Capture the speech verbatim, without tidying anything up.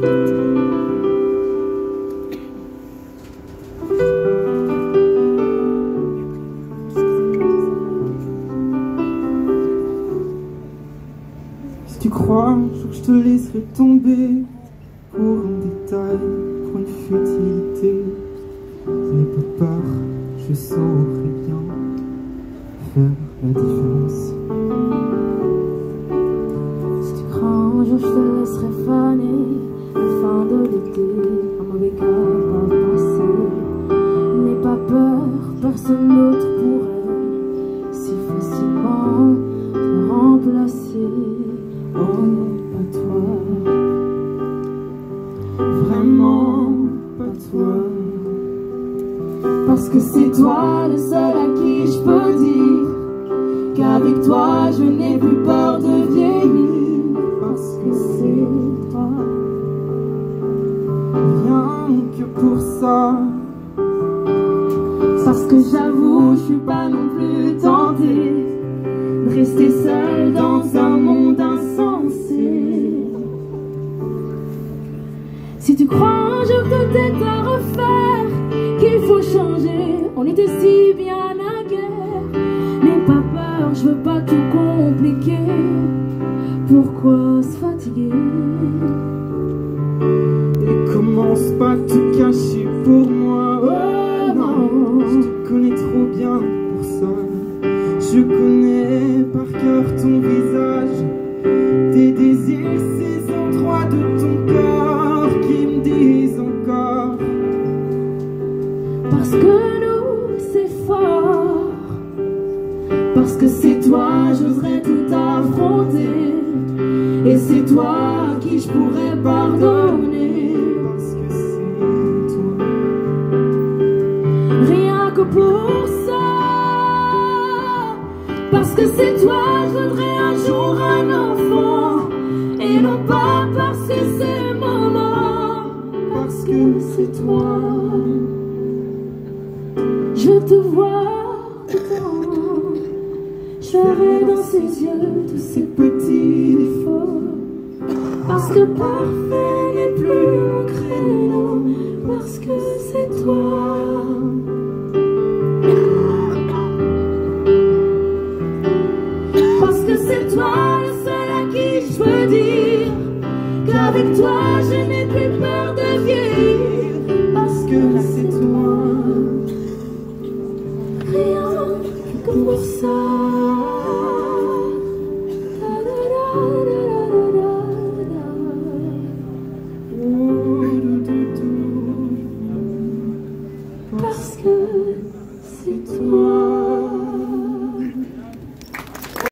Si tu crois un jour que je te laisserai tomber pour un détail, pour une futilité, n'aie pas peur, je saurai bien faire la différence. Si tu crois un jour je te laisserai faner la fin de l'été, un mauvais cas pas passé, n'aie pas peur, personne d'autre pourrait si facilement te remplacer. Oh non, pas toi, Vraiment pas toi, parce que c'est toi le seul à qui je peux dire qu'avec toi je n'ai plus peur de vieillir. Parce que c'est toi, rien que pour ça. parce que j'avoue, je suis pas non plus tentée de rester seule dans un monde insensé. Si tu crois un jour que tout est à refaire, qu'il faut changer, on était si bien naguère. N'aie pas peur, je veux pas tout compliquer. Pourquoi se fatiguer? Et commence pas à tout cacher pour moi. Oh non, Je te connais trop bien pour ça. Je connais par cœur ton visage, tes désirs, ces endroits de ton corps qui me disent encore. parce que nous c'est fort, parce que c'est toi, j'oserais tout affronter, et c'est toi à qui je pourrais pardonner. Parce que c'est toi, Rien que pour ça, parce que c'est toi, je voudrais un jour un enfant, et non pas parce que c'est maman, parce que c'est toi. Je te vois dedans, je verrai dans ses yeux tous ces petits défauts, parce que parfait n'est plus mon créneau, parce que c'est toi. Parce que c'est toi le seul à qui je peux dire qu'avec toi je n'ai plus peur de vieillir. Parce que c'est toi, rien que pour ça. Parce que c'est toi.